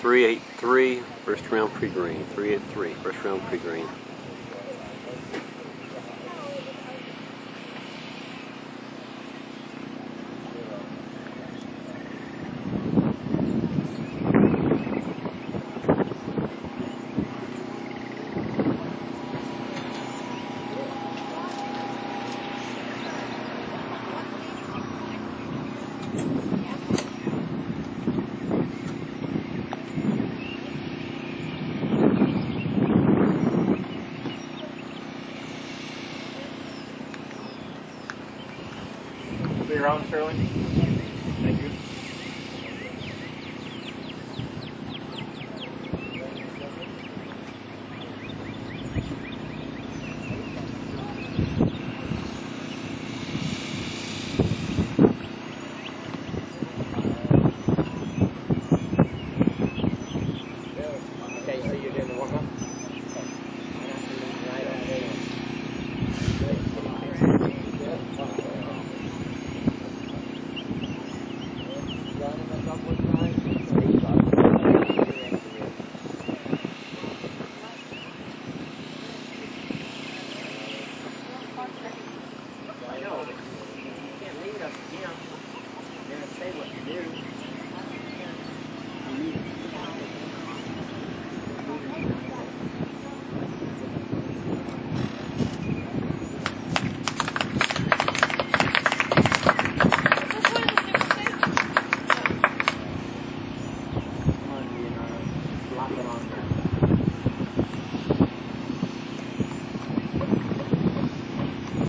383, first round pre-green. 383, first round pre-green. Your own, Sterling. Thank you. Okay, so you're doing the warm-up? I know, but you can't leave it up to him. You're going to say what you do.